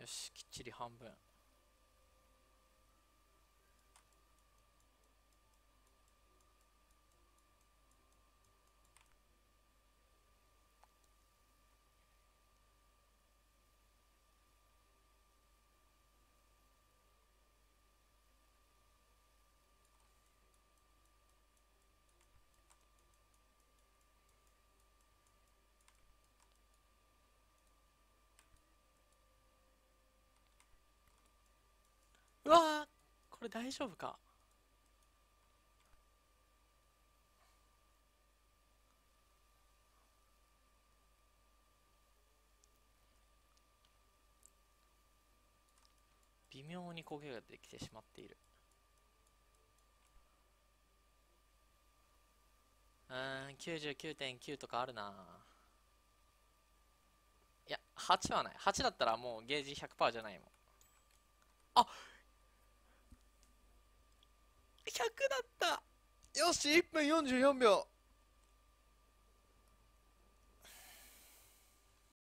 し、きっちり半分。うわー、これ大丈夫か？微妙に焦げができてしまっている。99.9 とかあるな。いや、8はない。8だったらもうゲージ100%じゃないもん。あ、100だった。 よし、1分44秒。